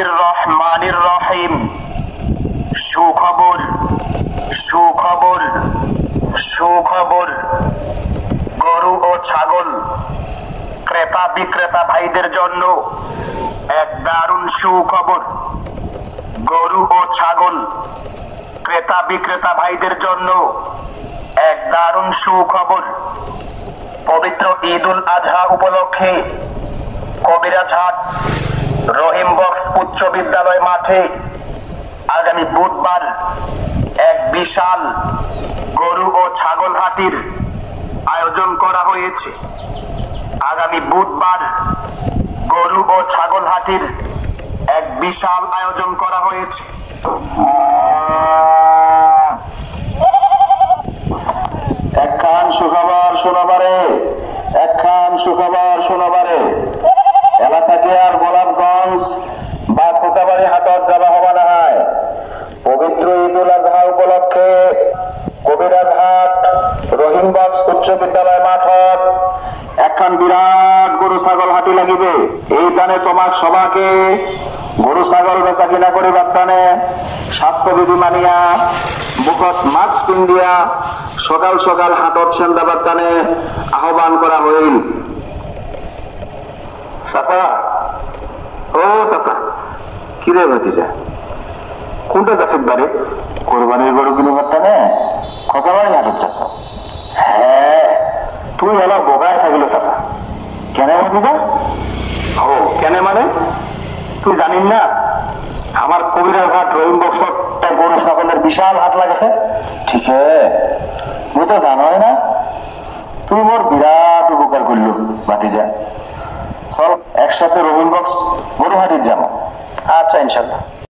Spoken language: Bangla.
বিসমিল্লাহির রহমানির রহিম। সুখবর সুখবর সুখবর, গরু ও ছাগল ক্রেতা বিক্রেতা ভাইদের জন্য এক দারুণ সুখবর। গরু ও ছাগল ক্রেতা বিক্রেতা ভাইদের জন্য এক দারুণ সুখবর। পবিত্র ঈদ উল আজহা উপলক্ষে কবিরাজহাট রহিম বক্স উচ্চ বিদ্যালয় মাঠে আগামী বুধবার এক বিশাল গরু ও ছাগল হাটির আয়োজন করা হয়েছে। আগামী বুধবার গরু ও ছাগল হাটির এক বিশাল আয়োজন করা হয়েছে। একখান সুখবর শোনাবারে, একখান সুখবর শোনাবারে। এলা থেকে আর গোলাপগঞ্জ বা খোসাবাড়ি হাটত যাবা হবা না হয়। পবিত্র ঈদ উল আজহা উপলক্ষে কবিরাজহাট রহিম বক্স উচ্চ বিদ্যালয় মাঠত একখান বিরাট গরু ছাগল হাটি লাগিবে। এই দানে তোমাক সবাকে গরু ছাগল বেচা কিনা করিবার দানে স্বাস্থ্যবিধি মানিয়া মুখত মাস্ক পিন্ধিয়া সকাল সকাল হাটত সেন্দাবার দানে আহ্বান করা হইল। চাচা, ও চাচা, কিরে ভাতিজা, কোনটা যাচ্ছিস বাড়ি? কোরবানির গরু কিনবার দানে খোসাবাড়ি হাটত যাচ্ছ? হ্যাঁ, তুই এলা বোগায় থাকিল চাচা। কেন ভাতিজা? ও কেন মানে তুই জানিস না আমার কবিরাজহাট রহিম বক্সত গরু ছাগলের বিশাল হাট লাগেছে? ঠিক মুই তো জানোই না। তুই মোর বিরাট উপকার করল ভাতিজা। চল একসাথে রহিম বক্স গরু হাটির যাবো। আচ্ছা, ইনশাল্লাহ।